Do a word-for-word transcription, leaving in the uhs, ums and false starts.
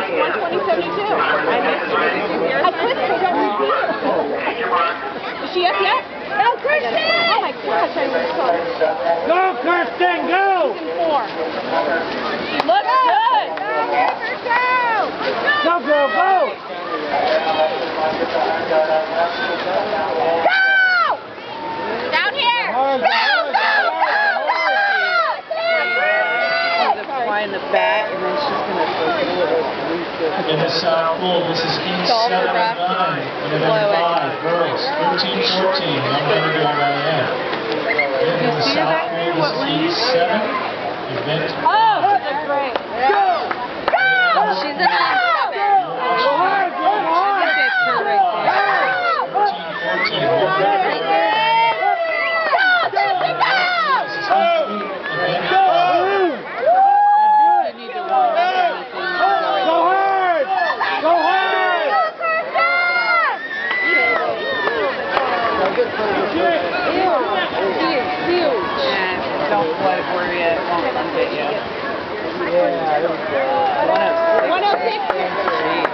twenty seventy-two. I quit because I was here. Is she up yet? Go, Kirsten! Oh my gosh, I was so. Go, Kirsten, go! She's in four. She looks good. Go, girl, go! Go! Down here! Go, go, go! In the back, and then she's going to throw it. In the South Pool, this is E seven and nine. In number five, girls, thirteen fourteen, number one Diane. In the South Pool, this is E seven. Event. Oh, that's great. Go! Go! She's in the Go hard, go hard! fourteen fourteen. Don't let it worry you. It won't on video. Yeah, I don't care. one oh six.